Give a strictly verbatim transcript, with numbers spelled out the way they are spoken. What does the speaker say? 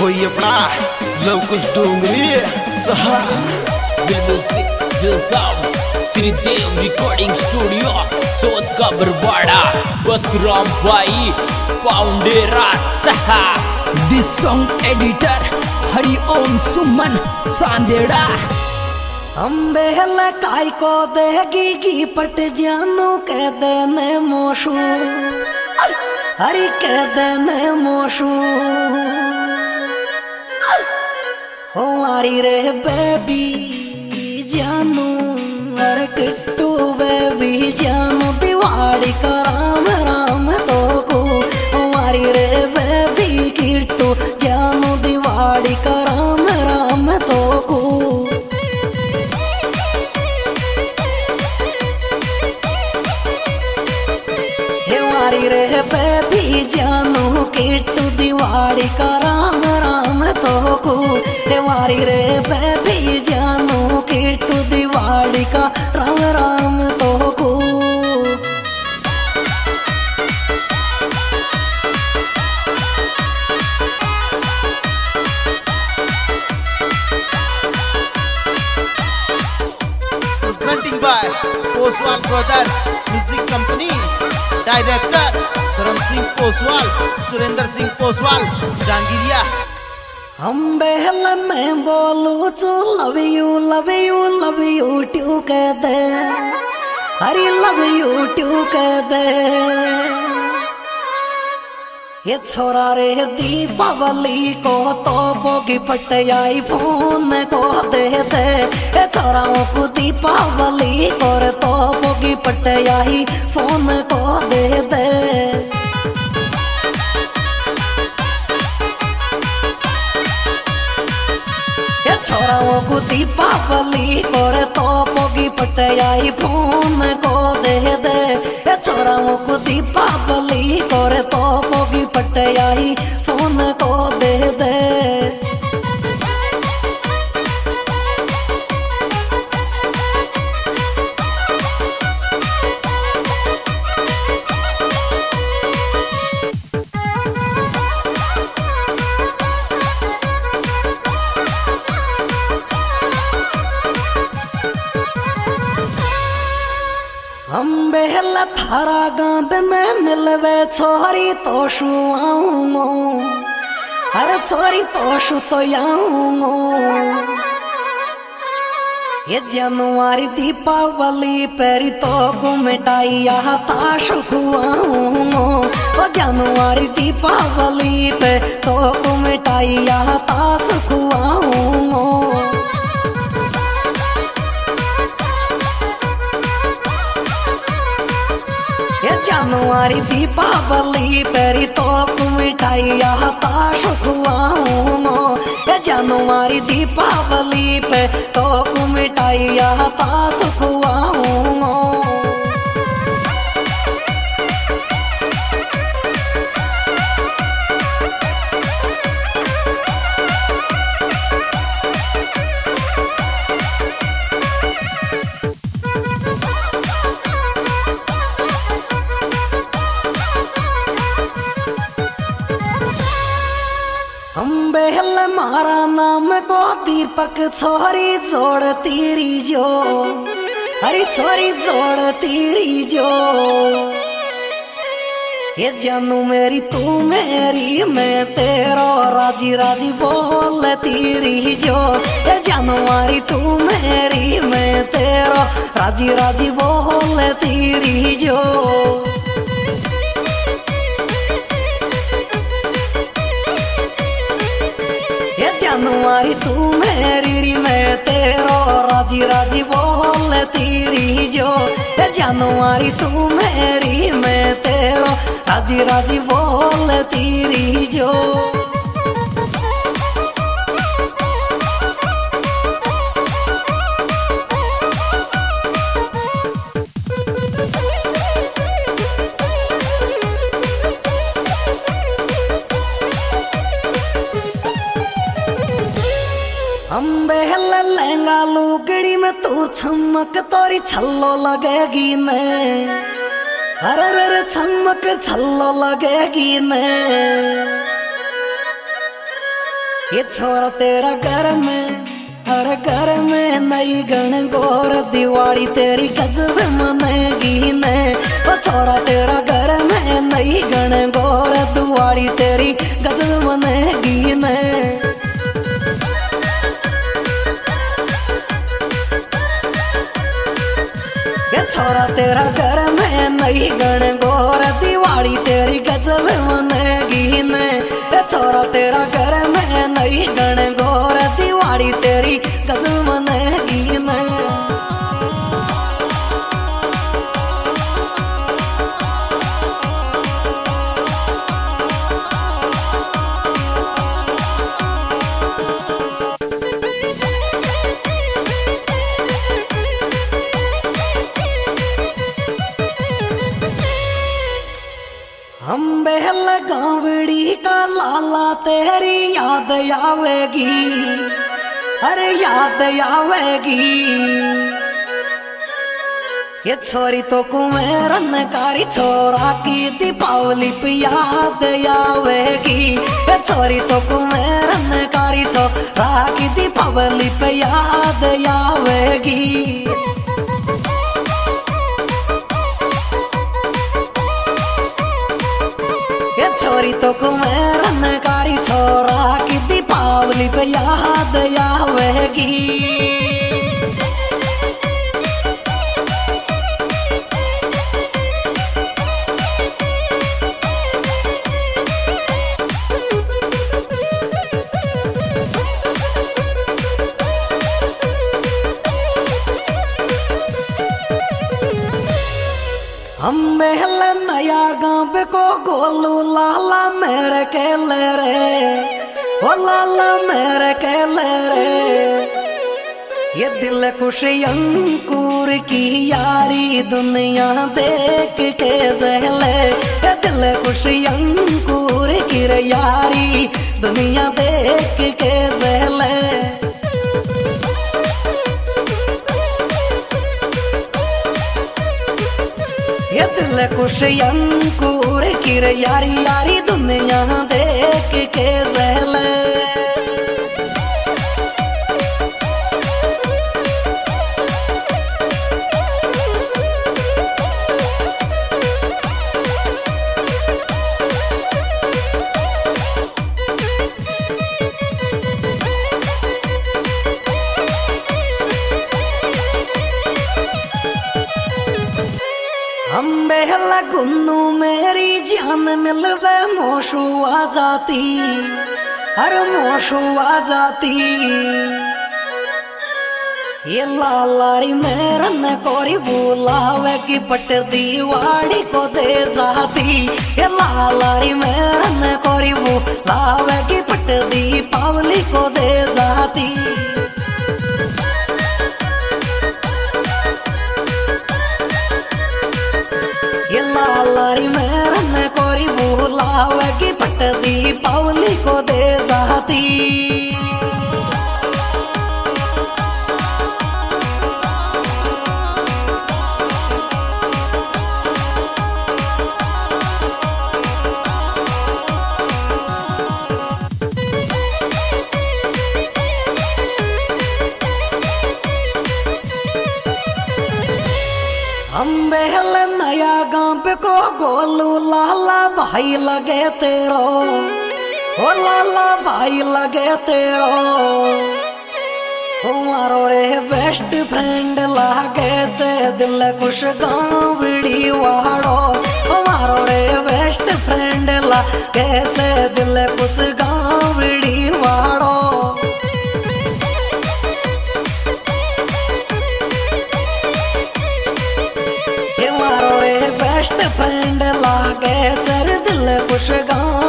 होई अपना लवकुश डोंगरी सहा श्रीदेव रिकॉर्डिंग स्टूडियो चौथ का बरवाड़ा बसराम भाई पाउंडेरा सहा। This song editor Hari Om Suman सांदेड़ा। अम्बे काय को देगी की पट जानू कह देने मोशू हरि कह देने मोशू हमारी रे बेबी जानू अरे किट्टू बेबी जानू दिवाली का राम राम तो को हमारी रे बेबी किट्टू जानू दिवाली का राम राम तो को। हमारी रे बेबी जानू किट्टू दिवाली का राम राम तो को हमारी रे बेबी जानू किट्टू दिवाली का राम राम तो को। Presenting by Oswal Brothers Music Company, Director धर्म सिंह ओसवाल, सुरेंद्र सिंह ओसवाल, जांगिरिया। हम बहल में बोलू चू love you love you love you ट्यू कह दे हरी लव यू ट्यू कह दे। ये छोरा रे दीपावली को तो बोगी पटयाई फोन को दे दे। ये छोराओं को दीपावली को तो बोगी पटयाई फोन को दे दे। छोराओं को दीपावली कोर तो पोगी पटयाई फोन को दे दे। छोराओं को दीपावली कोर तो पोगी पटयाई फोन को दे दे। हम बेहल थारा गाँव में मिलवे छोरी तो शुआऊंगो अरे छोरी तो शु तो आऊंगो। ये जनवरी दीपावली पेरी तो को मिटाई आता शुआऊंगो। वो जनवरी दीपावली पे तो को मिटाई आता सुखुआऊंगो। जनवरी दीपावली पेरी तो मिठाई आता शुखुआऊंगो। जनवरी दीपावली पे तो मिठाई आता सुखुआऊंगो। हम बेहल मारा नाम को दीपक छोरी जोड़ तीरी जो हरी छोरी जोड़ तीरी जो। ये जानू मेरी तू मेरी मैं तेरा राजी राजी बोल तीरी जो। ये जानू मारी तू मेरी मैं तेरा राजी राजी बोल तीरी जो। जानवरी तू मेरी मैं तेरो राजी राजी बोल तीरी जो। जानवरी तू मेरी मैं तेरो राजी राजी बोल तीरी जो। हम बेहल लहंगा लुगड़ी में तू चमक तोरी छल्लो लगेगी ने अरे रे चमक छल्लो लगेगी ने। ये छोरा तेरा घर में हर घर में नई गण गोर दिवाली तेरी गजब मनेगी ने। ओ छोरा तेरा घर में नई गण गोर दिवाली तेरी गजब मनेगी ने। ये छोरा तेरा घर में नई गण गोर दिवाली तेरी गजब मनेगी ने। ये छोरा तेरा घर में नई गण गोर दिवाली तेरी गजब मनेगी ने। हम बेहल गावड़ी का लाला तेरी याद आवेगी, अरे याद आवेगी। ये छोरी तो कुमेरन कारी छोरा की दीपावली पे याद आवेगी। ये छोरी तो कुमेरन कारी छोरा की दीपावली पे याद आवेगी। छोरी तो कुमेरन कारी छोरा की दीपावली पे याद आवेगी। हम महल नया गांव को गोलू लाला मेरे के ले रे, ओ लाला मेरे के ले रे। ये दिल खुश अंकुर की यारी दुनिया देख के जहले। ये दिल खुश अंकुर की यारी दुनिया देख के जहले। ये दिल खुश अंकुर की यारी यारी दुनिया देख के जहले। हम बेहला गुन्नू मेरी जान मिलवे मोशू आ जाती, हर मोशू आ जाती। ये लालारी मेरन कोरी बुलावे की पट दीवाड़ी को दे जाती। ये लालारी मेरन कोरी बुलावे की पट दीपावली को दे जाती। ये लालारी मेरन कोरी बुलावे की पट दीपावली को दे जाती। हम बेहल नया गांव को गोलू लाला भाई लगे तेरो, ओ लाला भाई लगे तेरो। हमारो रे बेस्ट फ्रेंड लागे चे दिल खुश गावड़ी वाड़ो। हमारो रे बेस्ट फ्रेंड लागे चे दिल खुश गावड़ी वाड़ो। बेस्ट फ्रेंड लागे सर दिल खुश गाँव